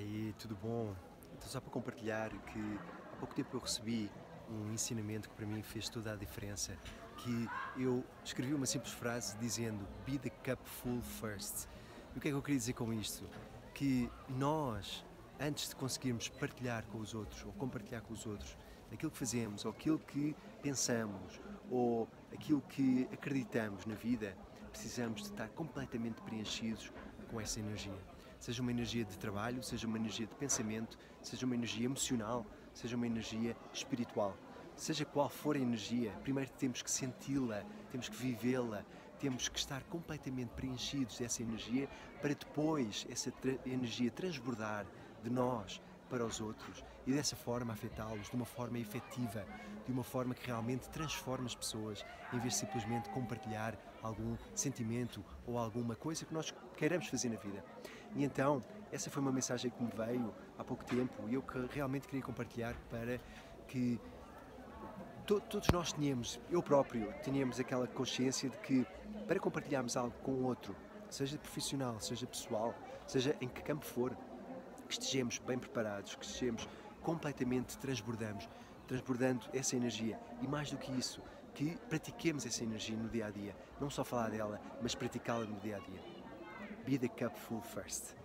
Aí, tudo bom? Então, só para compartilhar que há pouco tempo eu recebi um ensinamento que para mim fez toda a diferença, que eu escrevi uma simples frase dizendo Be the cup full first. E o que é que eu queria dizer com isto? Que nós, antes de conseguirmos partilhar com os outros ou compartilhar com os outros aquilo que fazemos ou aquilo que pensamos ou aquilo que acreditamos na vida, precisamos de estar completamente preenchidos com essa energia. Seja uma energia de trabalho, seja uma energia de pensamento, seja uma energia emocional, seja uma energia espiritual. Seja qual for a energia, primeiro temos que senti-la, temos que vivê-la, temos que estar completamente preenchidos dessa energia para depois essa energia transbordar de nós para os outros e dessa forma afetá-los de uma forma efetiva, de uma forma que realmente transforma as pessoas, em vez de simplesmente compartilhar algum sentimento ou alguma coisa que nós queiramos fazer na vida. E então, essa foi uma mensagem que me veio há pouco tempo e eu que realmente queria compartilhar para que todos nós tínhamos, eu próprio, tínhamos aquela consciência de que para compartilharmos algo com o outro, seja profissional, seja pessoal, seja em que campo for, que estejamos bem preparados, que estejamos completamente transbordando essa energia e mais do que isso, que pratiquemos essa energia no dia a dia, não só falar dela, mas praticá-la no dia a dia. Be the cup full first.